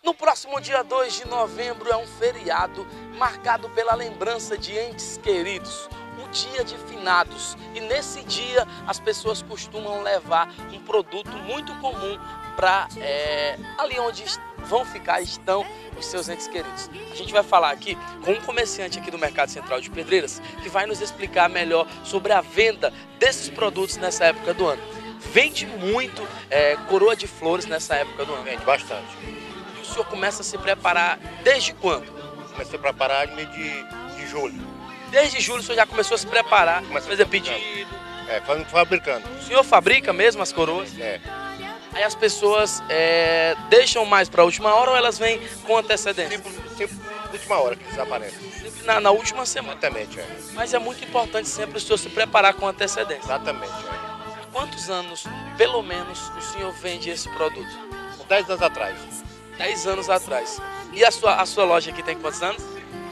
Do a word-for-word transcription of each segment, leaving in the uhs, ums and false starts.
No próximo dia dois de novembro é um feriado marcado pela lembrança de entes queridos, o dia de finados. E nesse dia as pessoas costumam levar um produto muito comum para é, ali onde vão ficar, estão os seus entes queridos. A gente vai falar aqui com um comerciante aqui do Mercado Central de Pedreiras que vai nos explicar melhor sobre a venda desses produtos nessa época do ano. Vende muito é, coroa de flores nessa época do ano? Vende bastante. E o senhor começa a se preparar desde quando? Comecei a preparar no mês de, de julho. Desde julho o senhor já começou a se preparar, Começa fazer pedido? É, fabricando. O senhor fabrica mesmo as coroas? É. Aí as pessoas é, deixam mais para a última hora ou elas vêm com antecedência? Sempre, sempre na última hora que eles aparecem. Sempre na, na última semana. Exatamente, é. Mas é muito importante sempre o senhor se preparar com antecedência. Exatamente, é. Há quantos anos, pelo menos, o senhor vende esse produto? Com dez anos atrás. Dez anos atrás. E a sua, a sua loja aqui tem quantos anos?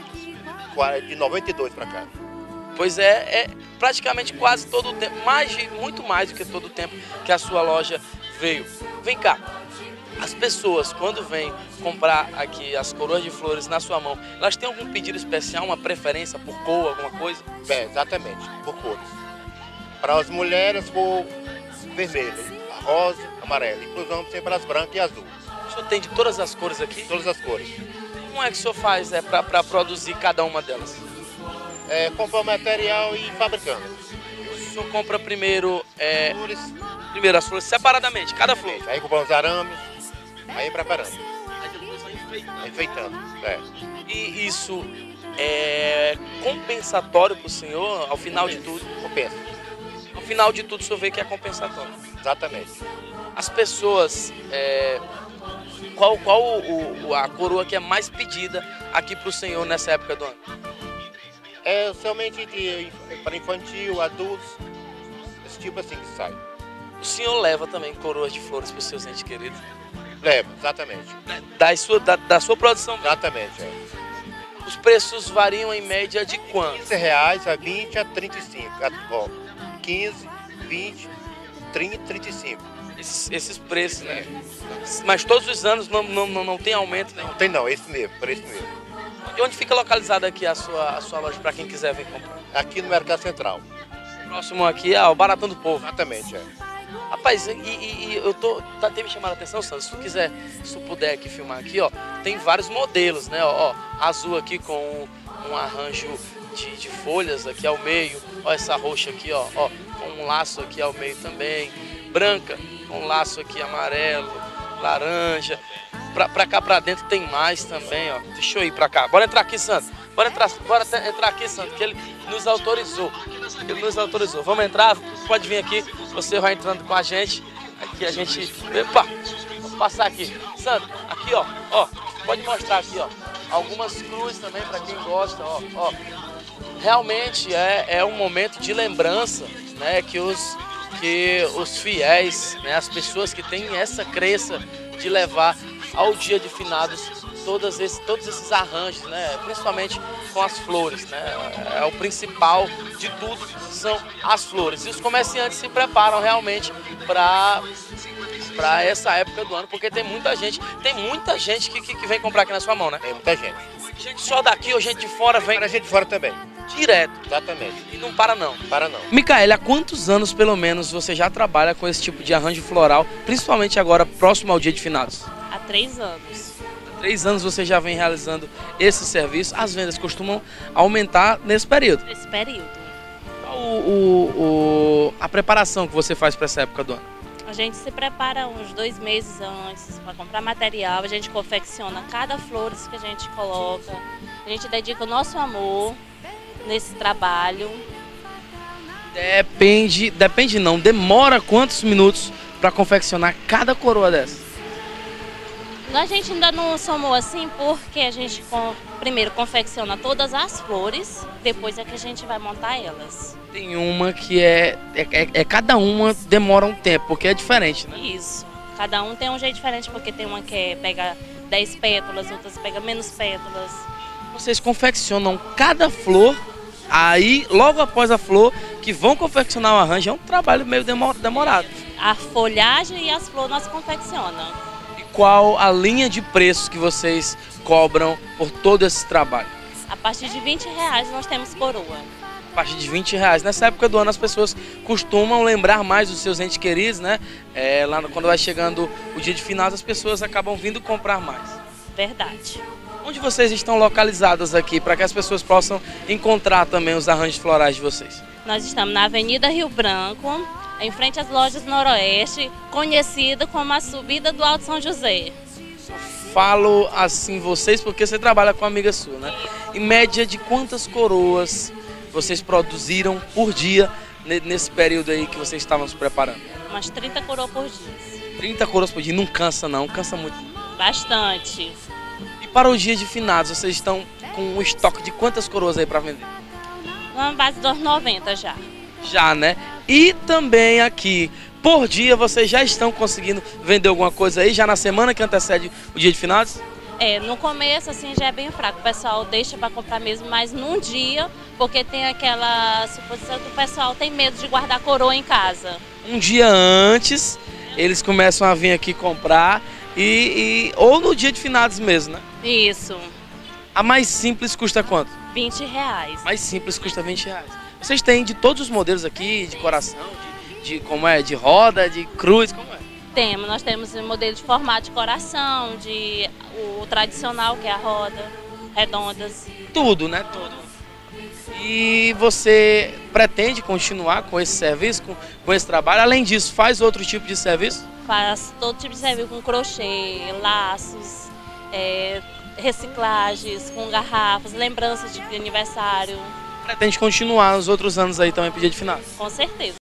De noventa e dois para cá. Pois é, é praticamente quase todo o tempo, mais de, muito mais do que todo o tempo que a sua loja veio. Vem cá, as pessoas quando vêm comprar aqui as coroas de flores na sua mão, elas têm algum pedido especial, uma preferência por cor, alguma coisa? É, exatamente, por cores. Para as mulheres, for vermelho, rosa, amarelo. E para os homens, sempre as brancas e azul. O senhor tem de todas as cores aqui? Todas as cores. Como é que o senhor faz é, para produzir cada uma delas? É, comprar o material e fabricando. O senhor compra primeiro, é, Flores. primeiro as flores separadamente, cada flor? Aí compramos os arames, aí preparando. Aí depois vai enfeitando. Enfeitando, é. E isso é compensatório para o senhor ao final de tudo? Compensa. Ao final de tudo o senhor vê que é compensatório. Exatamente. As pessoas, é, qual, qual o, o, a coroa que é mais pedida aqui para o senhor nessa época do ano? É somente de, para infantil, adultos, esse tipo assim que sai. O senhor leva também coroas de flores para os seus entes queridos? Leva, exatamente. Da sua, da, da sua produção? Exatamente, é. Os preços variam em média de quanto? quinze reais a vinte a trinta e cinco. Ó, quinze, vinte, trinta, trinta e cinco. Esses, esses preços, né? Mas todos os anos não, não, não, não tem aumento, né? Não tem não, esse mesmo, preço mesmo. E onde fica localizada aqui a sua, a sua loja para quem quiser vir comprar? Aqui no Mercado Central. Próximo aqui é o Baratão do Povo. Exatamente, é. Rapaz, e, e, e eu tô, tá, tem me chamado a atenção, Sandro, se tu quiser, se tu puder aqui filmar aqui, ó, tem vários modelos, né, ó, ó azul aqui com um, um arranjo de, de folhas aqui ao meio, ó, essa roxa aqui, ó, ó, com um laço aqui ao meio também, branca, com um laço aqui amarelo, laranja, pra, pra cá pra dentro tem mais também, ó, deixa eu ir pra cá, bora entrar aqui, Sandro, bora entrar, bora entrar aqui, Sandro, que ele nos autorizou, ele nos autorizou, vamos entrar, pode vir aqui, você vai entrando com a gente, aqui a gente, epa, vamos passar aqui, Sandro, aqui ó, ó, pode mostrar aqui ó, algumas cruzes também para quem gosta, ó, ó, realmente é, é um momento de lembrança, né, que os, que os fiéis, né, as pessoas que têm essa crença de levar ao dia de finados todos esses, todos esses arranjos, né, principalmente com as flores, né, é o principal de tudo, são as flores. E os comerciantes se preparam realmente para para essa época do ano, porque tem muita gente, tem muita gente que, que, que vem comprar aqui na sua mão, né? Tem muita gente. Gente só daqui ou gente de fora vem? Para gente de fora também. Direto. Exatamente. E não para não? Para não. Micaele, há quantos anos pelo menos você já trabalha com esse tipo de arranjo floral, principalmente agora próximo ao dia de finados? Há três anos. Há três anos você já vem realizando esse serviço. As vendas costumam aumentar nesse período. Nesse período. Qual o, o, o, a preparação que você faz para essa época do ano? A gente se prepara uns dois meses antes para comprar material, a gente confecciona cada flores que a gente coloca, a gente dedica o nosso amor nesse trabalho. Depende, depende não, demora quantos minutos para confeccionar cada coroa dessa? A gente ainda não somou assim porque a gente com, primeiro confecciona todas as flores, depois é que a gente vai montar elas. Tem uma que é, é, é, é cada uma demora um tempo, porque é diferente, né? Isso, cada um tem um jeito diferente, porque tem uma que é, pega dez pétalas, outras pega menos pétalas. Vocês confeccionam cada flor, aí logo após a flor, que vão confeccionar o arranjo, é um trabalho meio demorado. A folhagem e as flores nós confeccionamos. qual a linha de preços que vocês cobram por todo esse trabalho? A partir de vinte reais nós temos coroa. A partir de vinte reais. Nessa época do ano as pessoas costumam lembrar mais dos seus entes queridos, né? É, lá quando vai chegando o dia de finados, as pessoas acabam vindo comprar mais. Verdade. Onde vocês estão localizadas aqui, para que as pessoas possam encontrar também os arranjos florais de vocês? Nós estamos na Avenida Rio Branco, em frente às lojas Noroeste, conhecida como a subida do Alto São José. Falo assim vocês porque você trabalha com uma amiga sua, né? Em média de quantas coroas vocês produziram por dia nesse período aí que vocês estavam se preparando? Umas trinta coroas por dia. trinta coroas por dia, não cansa não, cansa muito. Bastante. E para o dia de finados, vocês estão com um estoque de quantas coroas aí para vender? Uma base dos noventa já. Já, né? E também aqui, por dia, vocês já estão conseguindo vender alguma coisa aí, já na semana que antecede o dia de finados? É, no começo assim já é bem fraco, o pessoal deixa para comprar mesmo, mas num dia, porque tem aquela suposição que o pessoal tem medo de guardar coroa em casa. Um dia antes, eles começam a vir aqui comprar, e, e ou no dia de finados mesmo, né? Isso. A mais simples custa quanto? vinte reais. Mais simples custa vinte reais. Vocês têm de todos os modelos aqui, de coração, de, de como é, de roda, de cruz, como é? Temos, nós temos o modelo de formato de coração, de o tradicional que é a roda, redondas. Tudo, né? Tudo. E você pretende continuar com esse serviço, com, com esse trabalho? Além disso, faz outro tipo de serviço? Faz todo tipo de serviço com crochê, laços, é, reciclagens, com garrafas, lembranças de aniversário. Pretende continuar nos outros anos aí também, pedir de final? Com certeza.